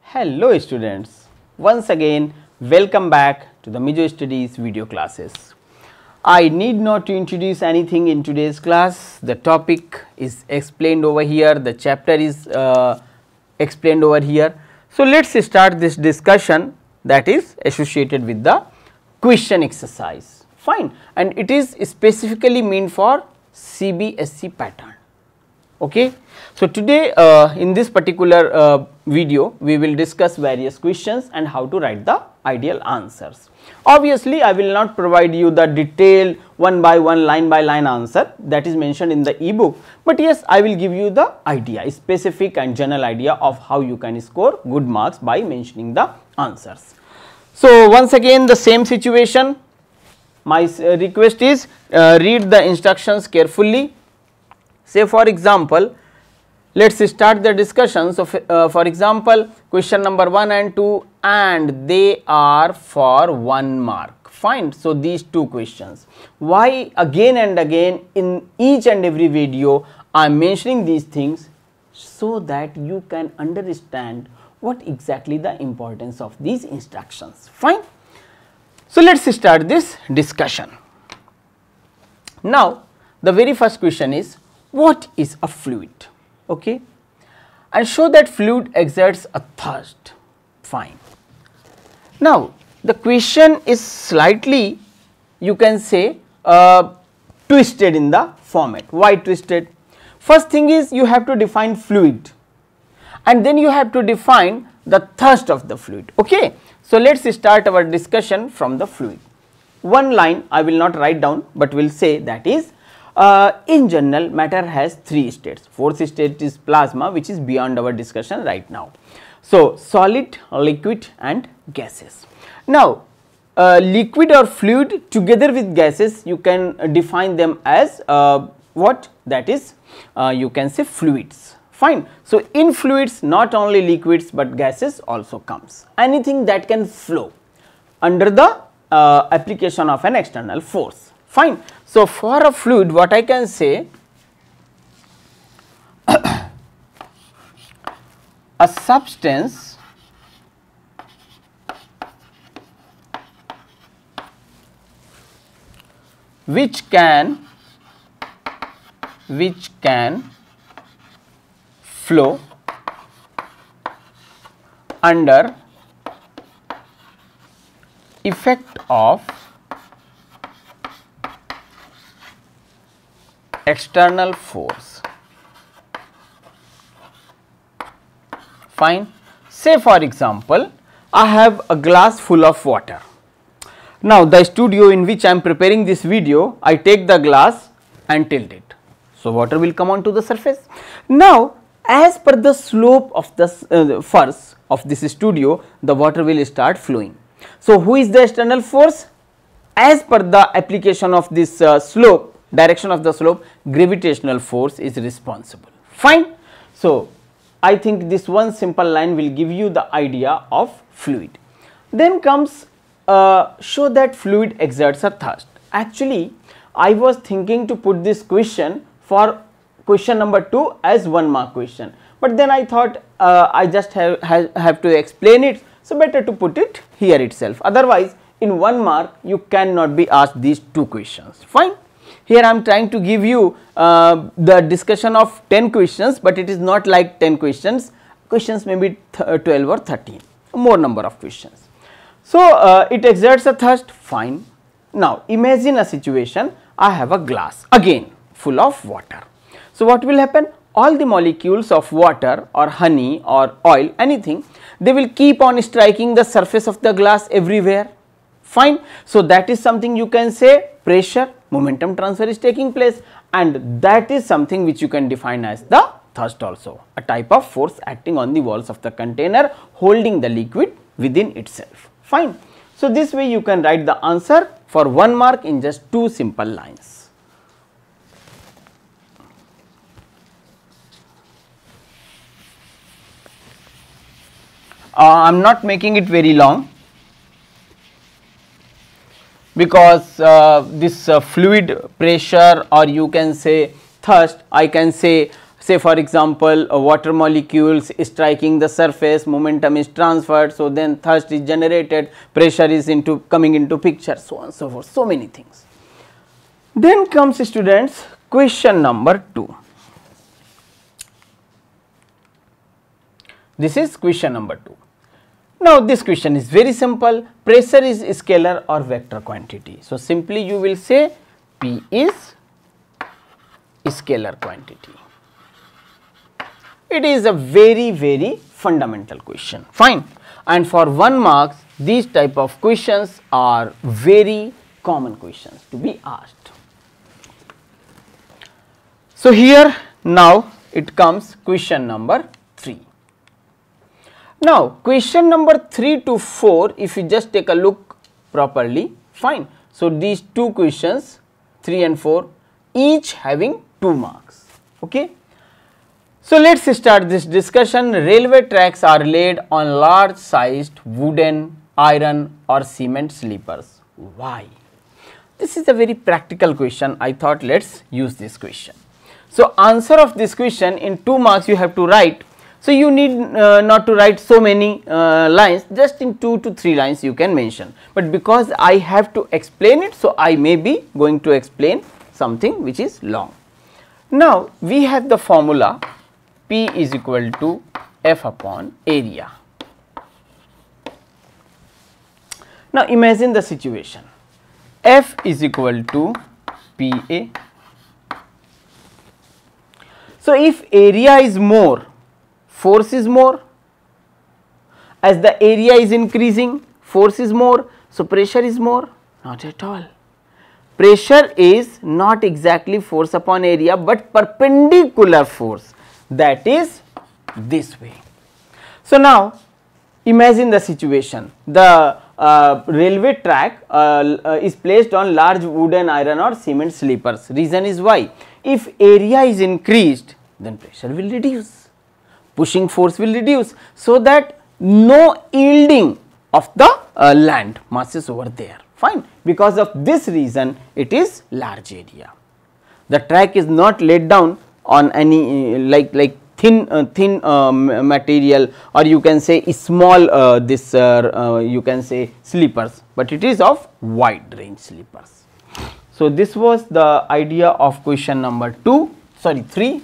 Hello students, once again welcome back to the Mizo Studies video classes. I need not to introduce anything in today's class. The topic is explained over here, the chapter is explained over here. So, let us start this discussion that is associated with the question exercise, fine, and it is specifically meant for CBSE pattern. Okay. So, today in this particular video we will discuss various questions and how to write the ideal answers. Obviously, I will not provide you the detailed one by one line by line answer that is mentioned in the ebook, but yes, I will give you the idea, specific and general idea of how you can score good marks by mentioning the answers. So, once again the same situation, my request is read the instructions carefully. Say for example, let us start the discussion. So, for example, question number 1 and 2 and they are for 1 mark, fine. So, these two questions, why again and again in each and every video I am mentioning these things, so that you can understand what exactly the importance of these instructions, fine. So, let us start this discussion. Now, the very first question is, what is a fluid? Okay, and show that fluid exerts a thrust, fine. Now, the question is slightly, you can say, twisted in the format. Why twisted? First thing is you have to define fluid and then you have to define the thrust of the fluid. Okay. So, let us start our discussion from the fluid. One line I will not write down, but will say that is, in general matter has 3 states, fourth state is plasma, which is beyond our discussion right now. So, solid, liquid and gases. Now, liquid or fluid together with gases you can define them as what, that is you can say fluids, fine. So, in fluids not only liquids but gases also comes, anything that can flow under the application of an external force, fine. So, for a fluid what I can say, a substance which can flow under effect of external force, fine. Say for example, I have a glass full of water. Now, the studio in which I am preparing this video, I take the glass and tilt it. So, water will come onto the surface. Now, as per the slope of the force of this studio, the water will start flowing. So, who is the external force? As per the application of this slope, direction of the slope, gravitational force is responsible, fine. So, I think this one simple line will give you the idea of fluid. Then comes show that fluid exerts a thrust. Actually, I was thinking to put this question for question number 2 as 1 mark question, but then I thought I just have to explain it, so better to put it here itself. Otherwise, in 1 mark you cannot be asked these 2 questions, fine. Here I am trying to give you the discussion of 10 questions, but it is not like 10 questions, questions may be 12 or 13, more number of questions. So, it exerts a thrust, fine. Now, imagine a situation, I have a glass again full of water. So, what will happen? All the molecules of water or honey or oil, anything, they will keep on striking the surface of the glass everywhere, fine. So, that is something you can say pressure, momentum transfer is taking place, and that is something which you can define as the thrust also, a type of force acting on the walls of the container holding the liquid within itself, fine. So, this way you can write the answer for 1 mark in just 2 simple lines. I am not making it very long because this fluid pressure, or you can say thrust, I can say say for example, water molecules striking the surface, momentum is transferred, so then thrust is generated, pressure is coming into picture, so on and so forth, so many things. Then comes, students, question number 2. This is question number 2. Now this question is very simple. Pressure is scalar or vector quantity. So simply you will say P is scalar quantity. It is a very fundamental question, fine. And for 1 marks, these type of questions are very common questions to be asked. So here now it comes question number 3. Now question number 3 to 4, if you just take a look properly, fine. So these 2 questions 3 and 4 each having 2 marks, okay. So let us start this discussion. Railway tracks are laid on large sized wooden, iron or cement sleepers. Why? This is a very practical question. I thought let us use this question. So answer of this question in 2 marks you have to write. So you need not to write so many lines, just in 2 to 3 lines you can mention. But because I have to explain it, so I may be going to explain something which is long. Now we have the formula P is equal to F upon area. Now imagine the situation. F is equal to PA. So if area is more, force is more. As the area is increasing, force is more, so pressure is more? Not at all. Pressure is not exactly force upon area, but perpendicular force, that is this way. So now imagine the situation. The railway track is placed on large wooden, iron or cement sleepers. Reason is why? If area is increased, then pressure will reduce, pushing force will reduce, so that no yielding of the land masses over there, fine. Because of this reason it is large area. The track is not laid down on any like thin material, or you can say small you can say sleepers, but it is of wide range sleepers. So this was the idea of question number 3.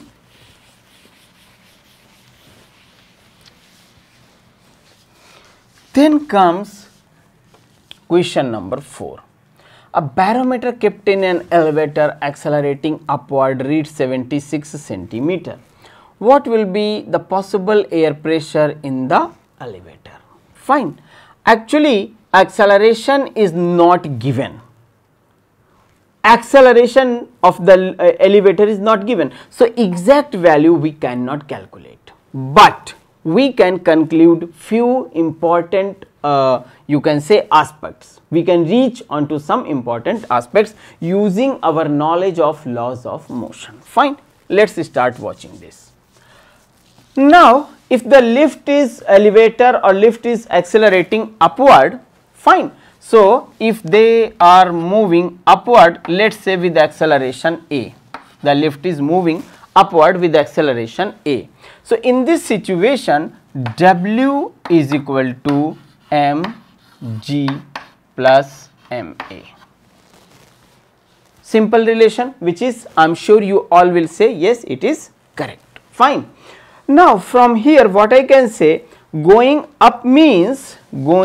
Then comes question number 4. A barometer kept in an elevator accelerating upward reads 76 centimeter. What will be the possible air pressure in the elevator? Fine. Actually, acceleration is not given. Acceleration of the elevator is not given. So exact value we cannot calculate, but we can conclude few important you can say aspects. We can reach onto some important aspects using our knowledge of laws of motion. Fine. Let us start watching this. Now if the lift is elevator or lift is accelerating upward, fine. So if they are moving upward, let us say with acceleration a, the lift is moving upward with acceleration a. So in this situation W is equal to mg plus ma. Simple relation, which is I am sure you all will say yes, it is correct, fine. Now from here what I can say, going up means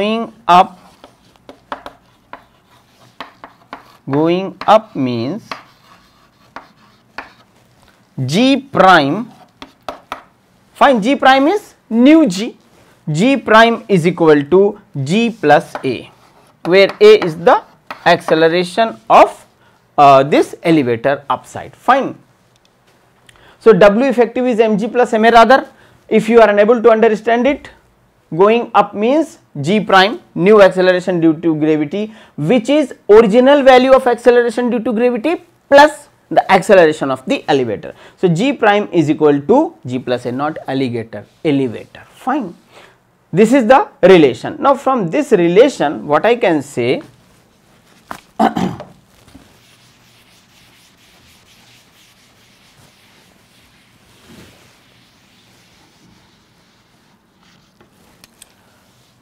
g prime, fine, g prime is nu g prime is equal to g plus a, where a is the acceleration of this elevator upside, fine. So W effective is mg plus ma. Rather, if you are unable to understand it, going up means g prime, new acceleration due to gravity, which is original value of acceleration due to gravity plus the acceleration of the elevator. So g prime is equal to g plus a, not alligator, elevator, fine. This is the relation. Now from this relation what I can say,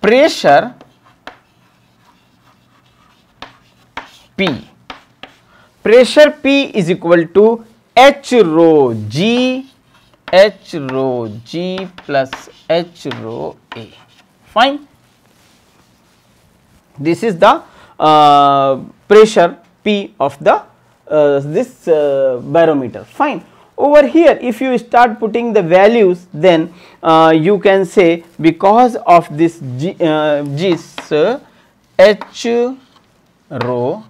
pressure P. Pressure P is equal to H rho G plus H rho A. Fine. This is the pressure P of the this barometer. Fine. Over here, if you start putting the values, then you can say because of this G's H rho.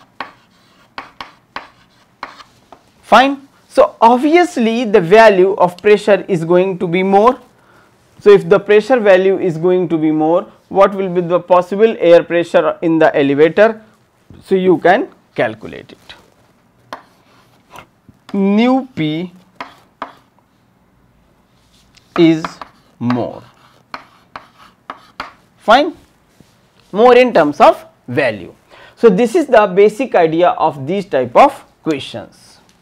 Fine. So obviously the value of pressure is going to be more. So if the pressure value is going to be more, what will be the possible air pressure in the elevator? So you can calculate it. Nu P is more. Fine. More in terms of value. So this is the basic idea of these type of questions.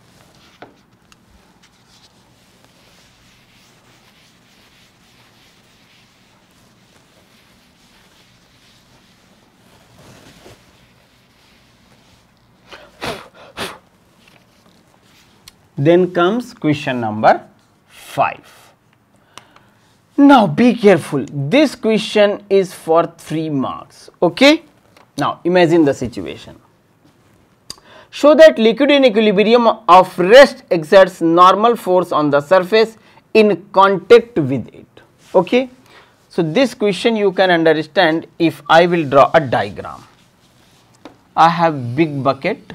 Then comes question number 5. Now be careful, this question is for 3 marks. Okay. Now imagine the situation. Show that liquid in equilibrium of rest exerts normal force on the surface in contact with it. Okay. So this question you can understand if I will draw a diagram. I have big bucket.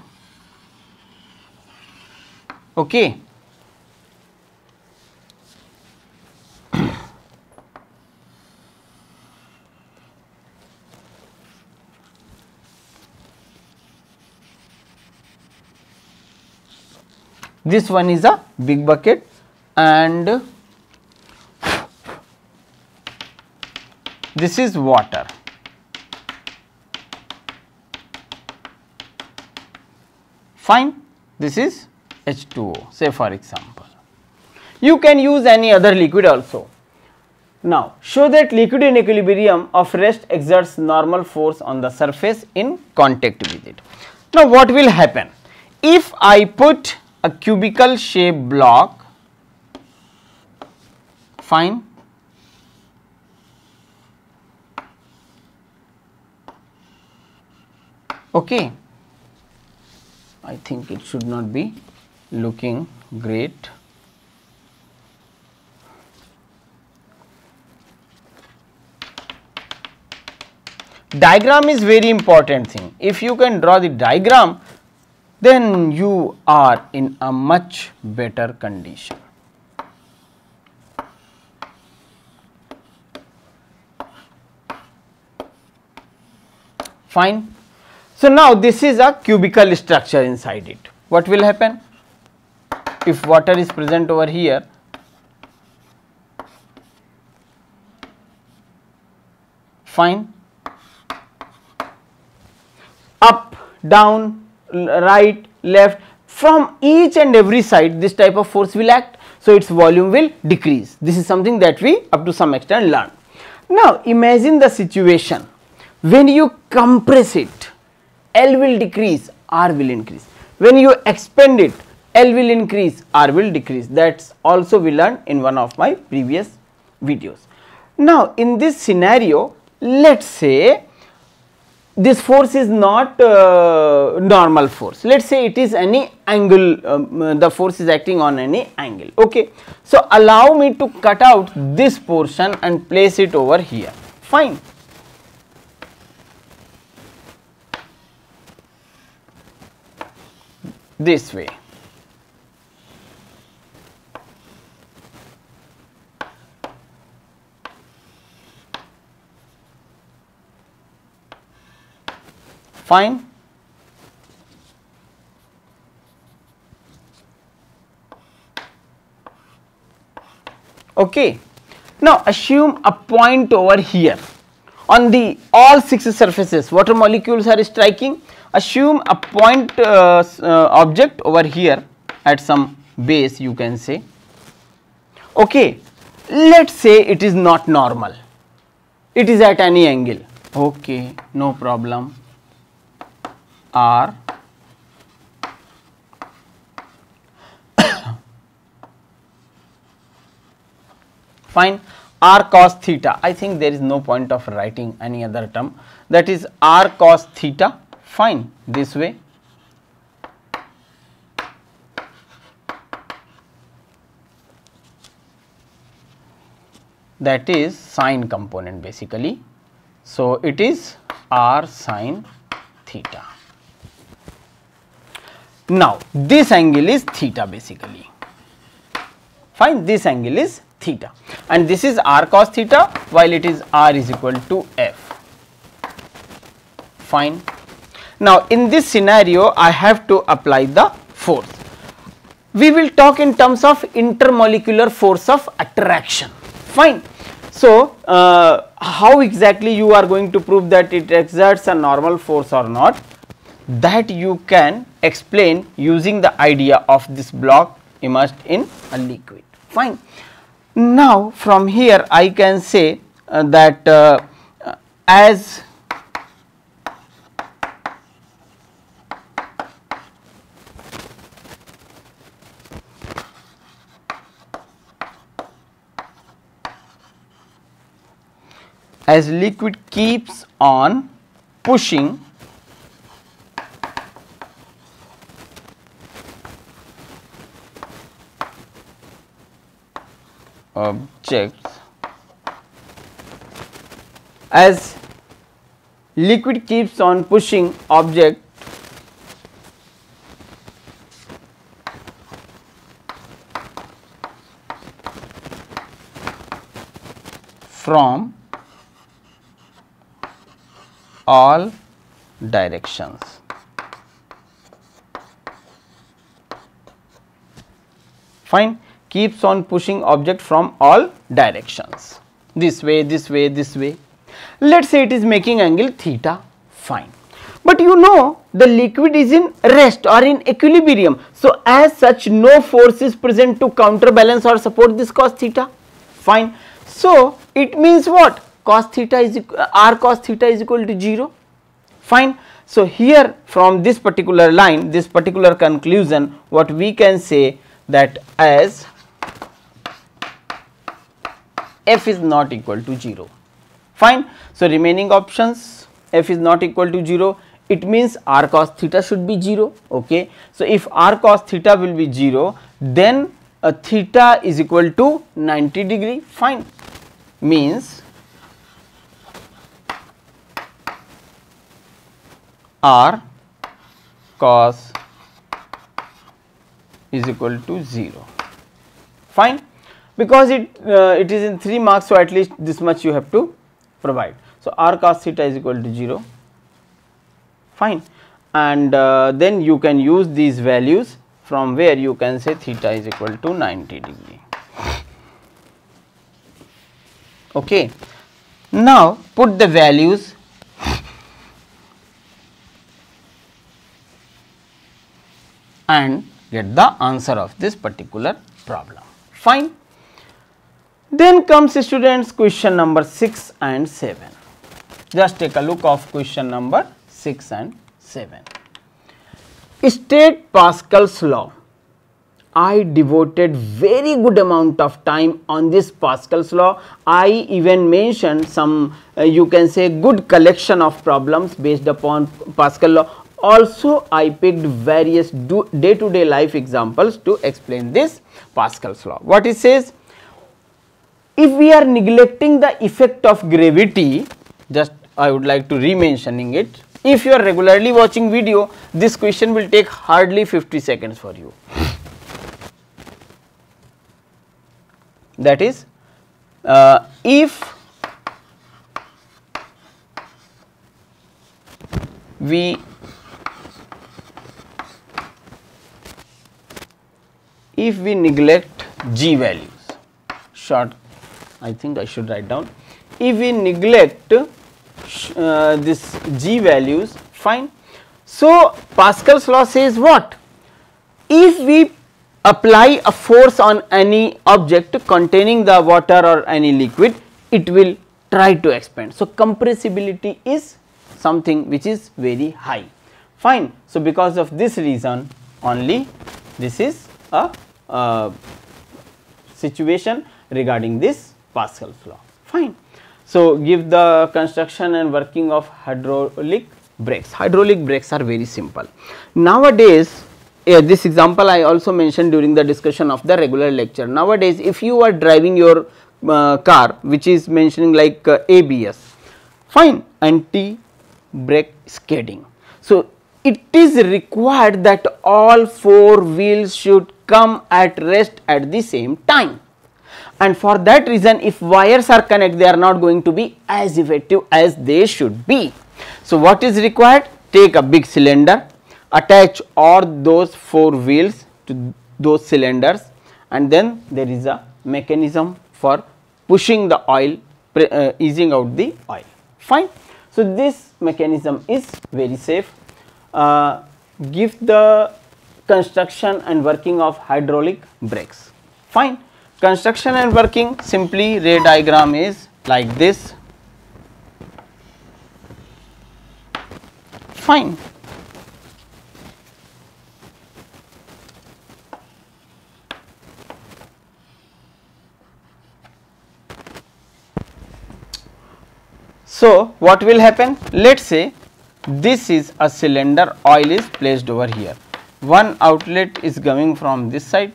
Okay. This one is a big bucket and this is water. Fine. This is H2O, say for example. You can use any other liquid also. Now show that liquid in equilibrium of rest exerts normal force on the surface in contact with it. Now what will happen? If I put a cubical shaped block, fine, okay, I think it should not be looking great. Diagram is very important thing. If you can draw the diagram, then you are in a much better condition. Fine. So now this is a cubical structure inside it. What will happen? If water is present over here, fine, up, down, right, left, from each and every side this type of force will act. So its volume will decrease. This is something that we up to some extent learn. Now imagine the situation when you compress it, L will decrease, R will increase. When you expand it, L will increase, R will decrease. That's also we learned in one of my previous videos. Now in this scenario, let's say this force is not normal force. Let's say it is any angle, the force is acting on any angle. Okay. So allow me to cut out this portion and place it over here. Fine. This way. Fine. Okay. Now assume a point over here on the all 6 surfaces water molecules are striking. Assume a point object over here at some base, you can say. Okay. Let's say it is not normal. it is at any angle. Okay, no problem. R fine. R cos theta, I think there is no point of writing any other term, that is R cos theta, fine, this way. That is sine component basically. So, it is R sin theta. Now, this angle is theta basically, fine, this angle is theta, and this is R cos theta, while it is R is equal to F, fine. Now, in this scenario I have to apply the force. We will talk in terms of intermolecular force of attraction, fine. So, how exactly you are going to prove that it exerts a normal force or not, that you can explain using the idea of this block immersed in a liquid, fine. Now, from here I can say that as liquid keeps on pushing objects, as liquid keeps on pushing object from all directions. Fine, keeps on pushing object from all directions, this way, this way, this way. Let us say it is making angle theta, fine. But you know the liquid is in rest or in equilibrium. So, as such no force is present to counterbalance or support this cos theta, fine. So, it means what? Cos theta is R cos theta is equal to 0, fine. So, here from this particular line, this particular conclusion, what we can say, that as f is not equal to 0, fine. So, remaining options, f is not equal to 0, it means R cos theta should be 0, okay. So, if R cos theta will be 0, then theta is equal to 90 degree, fine, means R cos is equal to 0, fine, because it is in 3 marks. So, at least this much you have to provide. So, R cos theta is equal to 0, fine, and then you can use these values, from where you can say theta is equal to 90 degree. Okay. Now, put the values and get the answer of this particular problem, fine. Then comes students question number 6 and 7. Just take a look of question number 6 and 7. State Pascal's law. I devoted very good amount of time on this Pascal's law. I even mentioned some you can say good collection of problems based upon Pascal law. Also, I picked various day to day life examples to explain this Pascal's law. What it says? If we are neglecting the effect of gravity, just I would like to re-mentioning it. If you are regularly watching video, this question will take hardly 50 seconds for you. That is, if we neglect G values, short, I think I should write down, if we neglect this G values, fine. So, Pascal's law says what? If we apply a force on any object containing the water or any liquid, it will try to expand. So, compressibility is something which is very high. Fine. So, because of this reason only this is a situation regarding this Pascal's law. Fine. So, give the construction and working of hydraulic brakes. Hydraulic brakes are very simple. Nowadays, this example I also mentioned during the discussion of the regular lecture. Nowadays, if you are driving your car which is mentioning like ABS, fine, anti brake skidding. So, it is required that all four wheels should come at rest at the same time, and for that reason if wires are connected, they are not going to be as effective as they should be. So, what is required? Take a big cylinder, attach all those four wheels to those cylinders, and then there is a mechanism for pushing the oil, easing out the oil. Fine. So, this mechanism is very safe. Give the construction and working of hydraulic brakes. Fine. Construction and working, simply ray diagram is like this. Fine. So, what will happen? Let us say this is a cylinder, oil is placed over here. One outlet is coming from this side,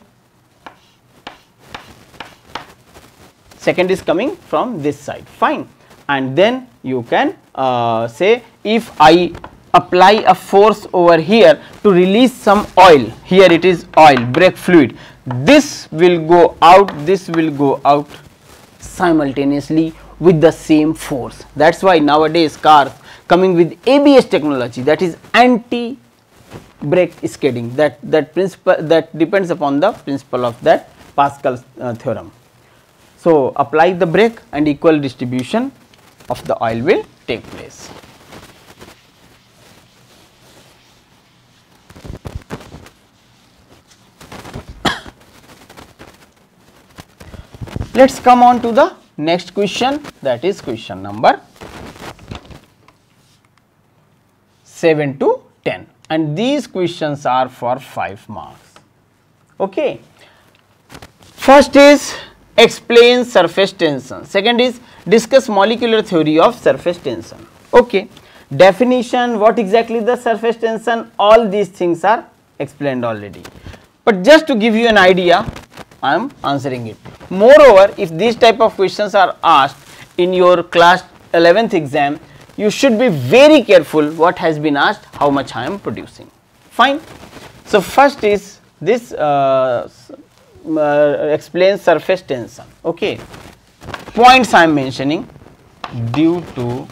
second is coming from this side. Fine. And then you can say, if I apply a force over here to release some oil, here it is oil, brake fluid, this will go out, this will go out simultaneously with the same force. That is why nowadays cars coming with ABS technology, that is anti brake skidding, that principle, that depends upon the principle of that Pascal's theorem. So, apply the brake and equal distribution of the oil will take place. Let us come on to the next question, that is question number 7 to 10, and these questions are for 5 marks. Okay. First is explain surface tension, second is discuss molecular theory of surface tension. Okay. Definition, what exactly the surface tension, all these things are explained already, but just to give you an idea I am answering it. Moreover, if these type of questions are asked in your class 11th exam, you should be very careful what has been asked, how much I am producing. Fine. So, first is this explain surface tension. Okay. Points I am mentioning: due to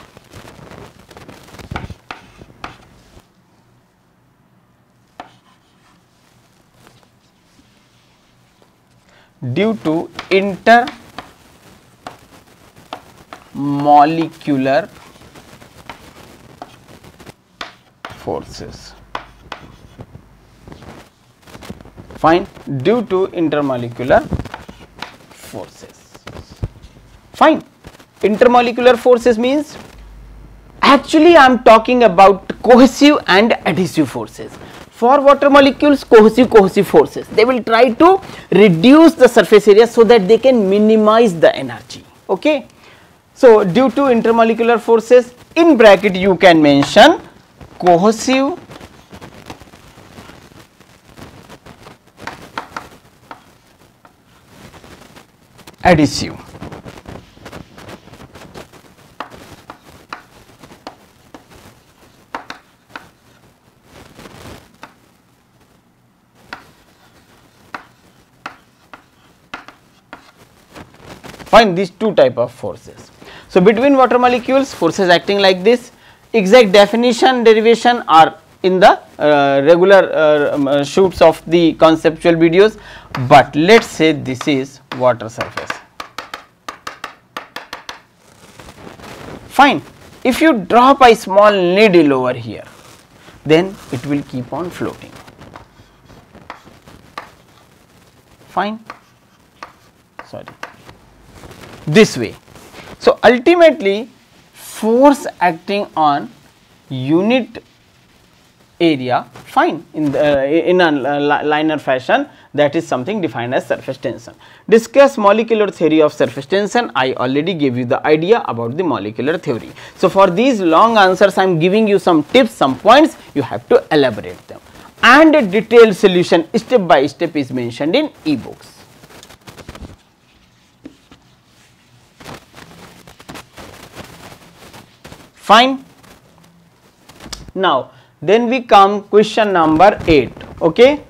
intermolecular forces. Fine. Due to intermolecular forces. Fine. Intermolecular forces means, actually I am talking about cohesive and adhesive forces. For water molecules, cohesive forces, they will try to reduce the surface area so that they can minimize the energy. Okay. So, due to intermolecular forces, in bracket you can mention cohesive adhesive. Find these two type of forces. So, between water molecules, forces acting like this, exact definition, derivation are in the regular shoots of the conceptual videos, but let us say this is water surface. Fine. If you drop a small needle over here, then it will keep on floating. Fine. Sorry. This way. So ultimately force acting on unit area, fine, in a linear fashion, that is something defined as surface tension. Discuss molecular theory of surface tension. I already gave you the idea about the molecular theory. So for these long answers I am giving you some tips, some points, you have to elaborate them, and a detailed solution step by step is mentioned in e-books. Fine. Now then we come question number 8, okay,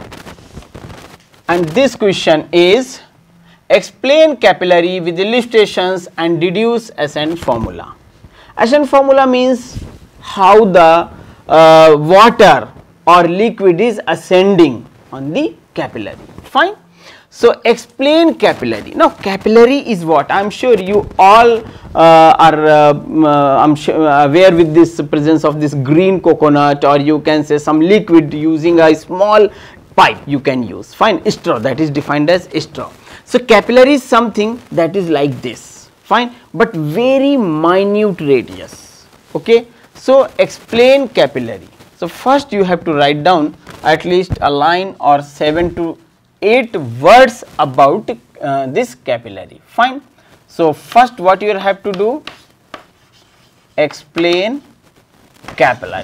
and this question is explain capillary with illustrations and deduce Ascent formula. Ascent formula means how the water or liquid is ascending on the capillary, fine. So explain capillary. Now capillary is what? I am sure you all are aware with this presence of this green coconut, or you can say some liquid using a small pipe you can use, fine, straw, that is defined as straw. So capillary is something that is like this, fine, but very minute radius, okay. So explain capillary. So first you have to write down at least a line or 7 to 8 words about this capillary, fine. So first what you have to do, explain capillary.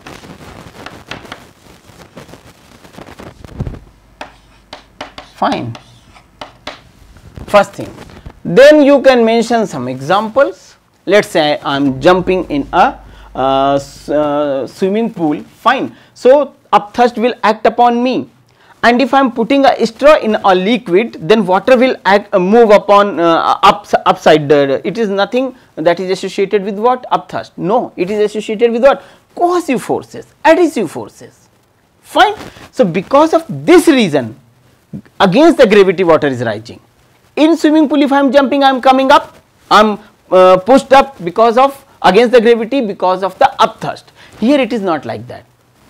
Fine, first thing. Then you can mention some examples. Let us say I am jumping in a swimming pool, fine. So upthrust will act upon me, and if I am putting a straw in a liquid, then water will move upon upside. It is nothing that is associated with what? Upthrust. No, it is associated with what? Cohesive forces, adhesive forces, fine. So because of this reason, against the gravity water is rising. In swimming pool if I am jumping, I am coming up, I am pushed up because of against the gravity, because of the upthrust. Here it is not like that,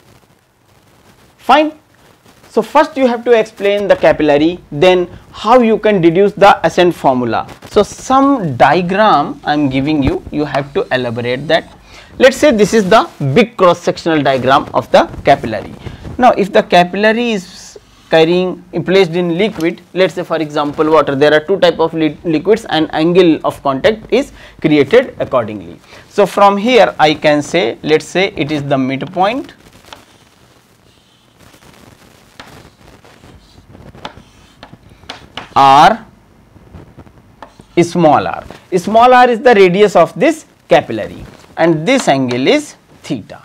fine. So first you have to explain the capillary, then how you can deduce the Ascent formula. So some diagram I am giving you, you have to elaborate that. Let us say this is the big cross sectional diagram of the capillary. Now if the capillary is carrying placed in liquid, let us say for example water, there are two type of liquids and angle of contact is created accordingly. So from here I can say, let us say it is the midpoint, r is small r. Small r is the radius of this capillary and this angle is theta,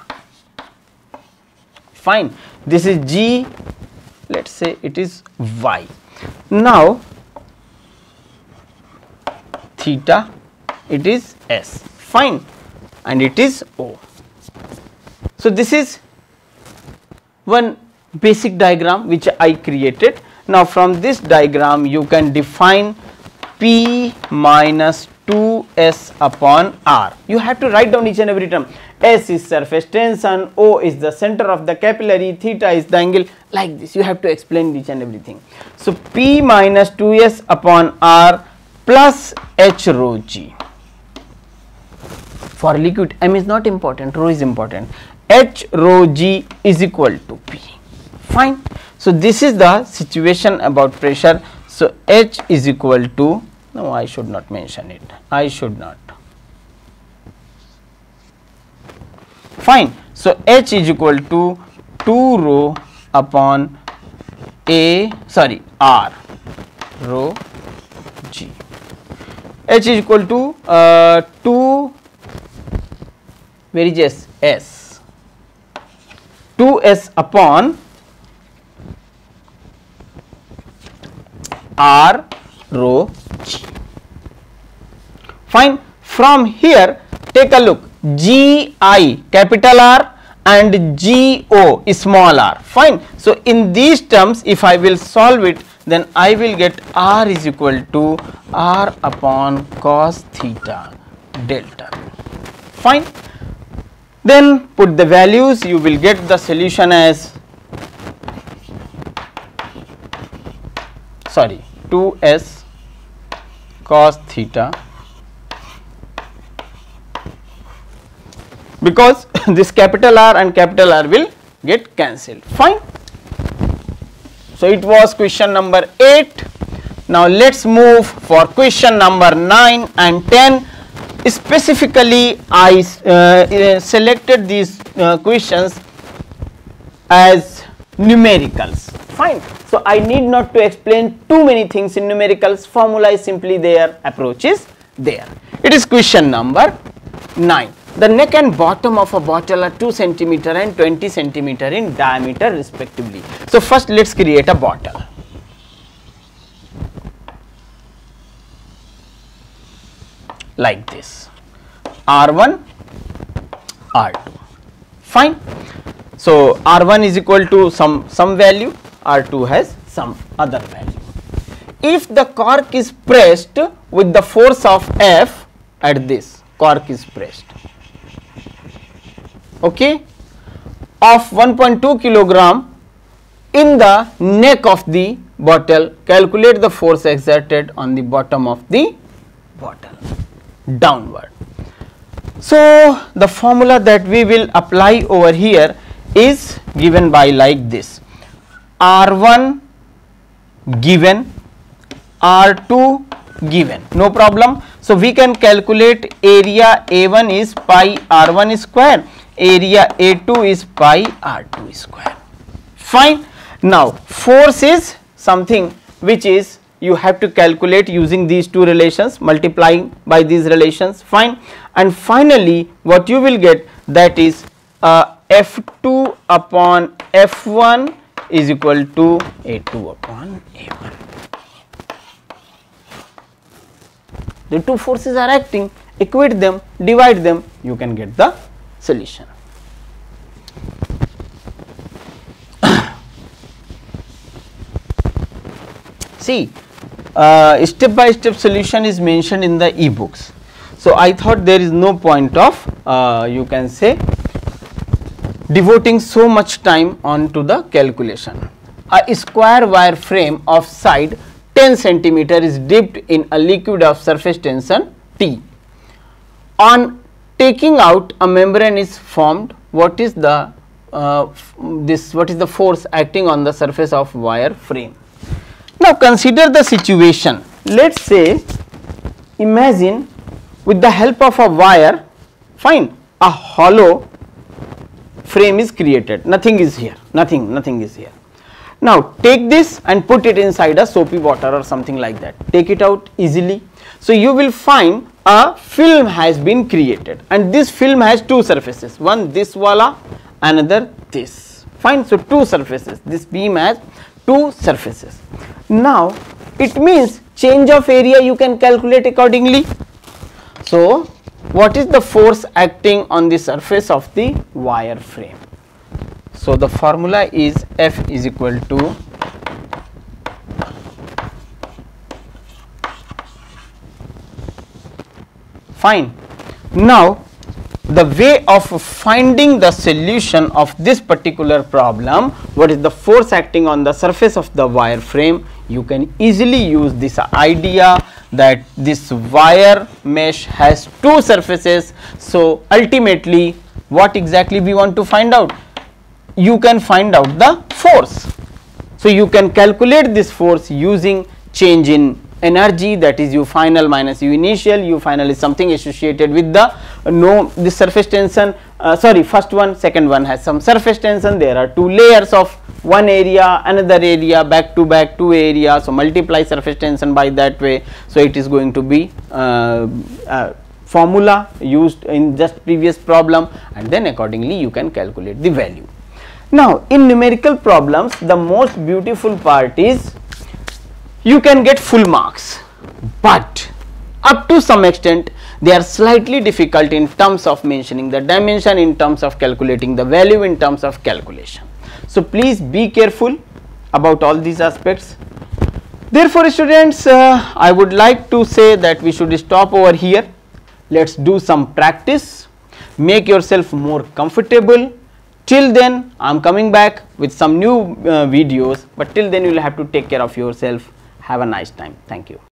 fine. This is g, let us say it is y. Now theta, it is s, fine, and it is o. So this is one basic diagram which I created. Now from this diagram you can define P minus 2S upon R. You have to write down each and every term. S is surface tension, O is the center of the capillary, theta is the angle, like this you have to explain each and everything. So P minus 2S upon R plus H rho G. For liquid M is not important, rho is important. H rho G is equal to P, fine. So this is the situation about pressure. So H is equal to, no, I should not mention it, I should not, fine. So H is equal to 2 rho upon R rho G. H is equal to 2, where is S? 2S upon R rho G, fine. From here take a look, G I capital R and G O small r, fine. So in these terms if I will solve it, then I will get R is equal to R upon cos theta delta, fine. Then put the values, you will get the solution as 2S cos theta because this capital R and capital R will get cancelled. Fine. So it was question number 8. Now let's move for question number 9 and 10. Specifically, I selected these questions as numericals. Fine. So I need not to explain too many things in numericals. Formula is simply there, approach is there. It is question number 9. The neck and bottom of a bottle are 2 cm and 20 cm in diameter respectively. So first let us create a bottle. Like this, R1, R2, fine. So R1 is equal to some value, R2 has some other value. If the cork is pressed with the force of F at this, cork is pressed, okay, of 1.2 kilogram in the neck of the bottle, calculate the force exerted on the bottom of the bottle downward. So the formula that we will apply over here is given by like this, R1 given, R2 given, no problem. So we can calculate area A1 is pi R1 square, area A2 is pi R2 square, fine. Now force is something which is you have to calculate using these two relations, multiplying by these relations, fine. And finally what you will get, that is F2 upon F1 is equal to A2 upon A1. The two forces are acting, equate them, divide them, you can get the solution. See, step by step solution is mentioned in the e-books. So I thought there is no point of you can say devoting so much time onto the calculation. A square wire frame of side 10 centimeter is dipped in a liquid of surface tension T. On taking out, a membrane is formed. What is the force acting on the surface of wire frame? Now consider the situation. Let us say, imagine with the help of a wire, fine, a hollow frame is created, nothing is here, nothing is here. Now take this and put it inside a soapy water or something like that, take it out easily. So you will find a film has been created, and this film has two surfaces, one this wala, another this, fine. So two surfaces, this beam has two surfaces. Now it means change of area you can calculate accordingly. So what is the force acting on the surface of the wire frame? So the formula is F is equal to fine. Now the way of finding the solution of this particular problem, what is the force acting on the surface of the wire frame, you can easily use this idea that this wire mesh has two surfaces. So ultimately what exactly we want to find out? You can find out the force. So you can calculate this force using change in energy, that is U final minus U initial. U final is something associated with the this surface tension, first one, second one has some surface tension. There are two layers of one area, another area, back to back two areas. So multiply surface tension by that way. So it is going to be formula used in just previous problem, and then accordingly you can calculate the value. Now in numerical problems, the most beautiful part is you can get full marks, but up to some extent they are slightly difficult in terms of mentioning the dimension, in terms of calculating the value, in terms of calculation. So please be careful about all these aspects. Therefore students, I would like to say that we should stop over here. Let's do some practice, make yourself more comfortable. Till then I am coming back with some new videos, but till then you will have to take care of yourself. Have a nice time. Thank you.